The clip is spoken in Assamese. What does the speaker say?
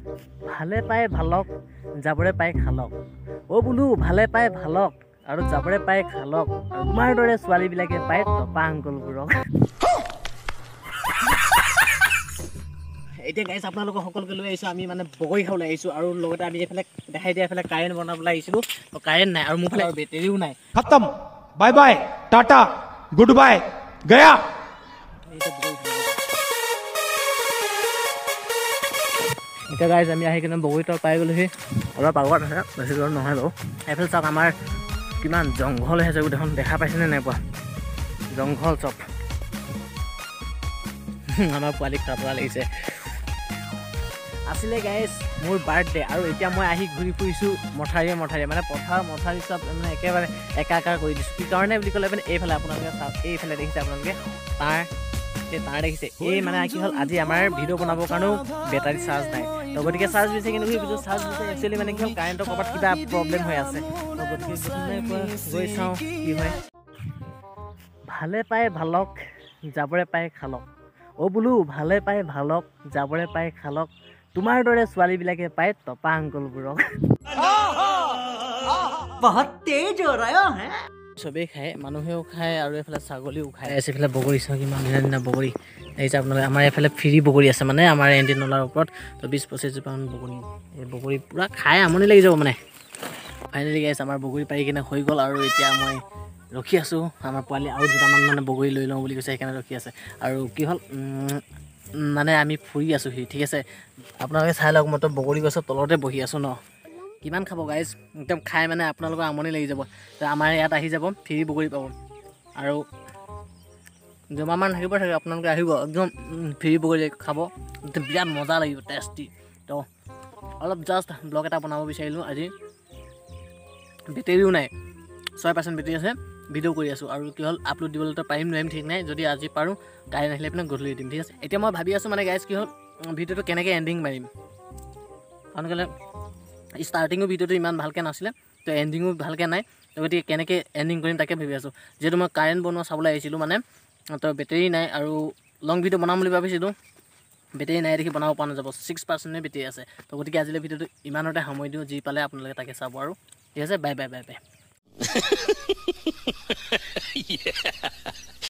ভালে পাই ভালক যাবৰে পাই খালক বোলো ভালে পাই ভালক আৰু যাবৰে পাই খালক তোমাৰ দৰে ছোৱালীবিলাকে পায় টপা আংকলবোৰক এতিয়া গাইছ আপোনালোকক সকলোকে লৈ আহিছোঁ আমি মানে বগৰী খাবলৈ আহিছোঁ আৰু লগতে আমি এইফালে দেখাই দিয়া এইফালে কাৰেণ্ট বনাবলৈ আহিছিলোঁ কাৰেণ্ট নাই আৰু মোৰ ফালে বেটেৰীও নাই খতম bye bye tata goodbye গয়া এতিয়া গাইজ আমি আহি কিনে বগৰী তল পাই গ'লোহি অলপ আগত আছে বেছি দূৰ নহয় বাৰু এইফালে চাওক আমাৰ কিমান জংঘল হৈ আছে গোটেইখন দেখা পাইছেনে নাই পোৱা জংঘল চব আমাৰ পোৱালি খাবলা লাগিছে আছিলে গাইজ মোৰ বাৰ্থডে আৰু এতিয়া মই আহি ঘূৰি ফুৰিছোঁ মথাৰিয়ে মানে পথাৰ মথাৰি চব মানে একেবাৰে একাকাৰ কৰি দিছোঁ কি কাৰণে বুলি ক'লে মানে এইফালে আপোনালোকে চাওক এইফালে দেখিছে আপোনালোকে তাৰ দেখিছে এই মানে কি হ'ল আজি আমাৰ ভিডিঅ' বনাবৰ কাৰণেও বেটাৰী চাৰ্জ নাই তো গতিকে চাৰ্জ দিছে কিন্তু সেই ভিডিঅ' চাৰ্জ দিছে একচুৱেলি মানে কি হ'ল কাৰেণ্টৰ ক'ৰবাত কিবা প্ৰব্লেম হৈ আছে তো গতিকে গৈ চাওঁ কি হয় ভালে পাই ভালক যাবৰে পাই খালক বোলো ভালে পাই ভালক যাবৰে পাই খালক তোমাৰ দৰে ছোৱালীবিলাকে পায় টপা আংকলবোৰক বহুত তেজ হৈ ৰহা হে চবেই খায় মানুহেও খায় আৰু এইফালে ছাগলীও খায় আছে এইফালে বগৰী চাওক ইমান ধুনীয়া ধুনীয়া বগৰী দেখিছে আপোনালোকে আমাৰ এইফালে ফ্ৰী বগৰী আছে মানে আমাৰ এণ্টি নলাৰ ওপৰত তো 20-25 জোপামান বগৰী এই বগৰী পূৰা খাই আমনি লাগি যাব মানে ফাইনেলি গাইছ আমাৰ বগৰী পাৰি কিনে হৈ গ'ল আৰু এতিয়া মই ৰখি আছোঁ আমাৰ পোৱালি আৰু দুটামান মানে বগৰী লৈ লওঁ বুলি কৈছে সেইকাৰণে ৰখি আছে আৰু কি হ'ল মানে আমি ফুৰি আছোঁহি ঠিক আছে আপোনালোকে চাই লওক মইতো বগৰী গছৰ তলতে বহি আছোঁ ন কিমান খাব গাইজ একদম খাই মানে আপোনালোকৰ আমনি লাগি যাব আমাৰ ইয়াত আহি যাব ফ্ৰী বগৰী পাব আৰু জমামান থাকিব আপোনালোকে আহিব একদম ফ্ৰী বগৰী খাব একদম বিৰাট মজা লাগিব টেষ্টি তো অলপ জাষ্ট ব্লগ এটা বনাব বিচাৰিলোঁ আজি বেটেৰীও নাই 6% বেটেৰী আছে ভিডিঅ' কৰি আছোঁ আৰু কি হ'ল আপলোড দিবলৈতো পাৰিম নোৱাৰিম ঠিক নাই যদি আজি পাৰোঁ কাৰেণ্ট আহিলে পিনে গধূলি দিম ঠিক আছে এতিয়া মই ভাবি আছোঁ মানে গাইজ কি হ'ল ভিডিঅ'টো কেনেকৈ এণ্ডিং মাৰিম কাৰণ কেলৈ ষ্টাৰ্টিঙো ভিডিঅ'টো ইমান ভালকৈ নাছিলে তো এণ্ডিঙো ভালকৈ নাই তো গতিকে কেনেকৈ এণ্ডিং কৰিম তাকে ভাবি আছোঁ যিহেতু মই কাৰেণ্ট বনোৱা চাবলৈ আহিছিলোঁ মানে তো বেটেৰী নাই আৰু লং ভিডিঅ' বনাম বুলি ভাবিছিলোঁ বেটেৰী নাই দেখি বনাব পৰা নাযাব 6% বেটেৰী আছে তো গতিকে আজিলৈ ভিডিঅ'টো ইমানতে সময় দিওঁ যি পালে আপোনালোকে তাকে চাব আৰু ঠিক আছে বাই বাই বাই বাই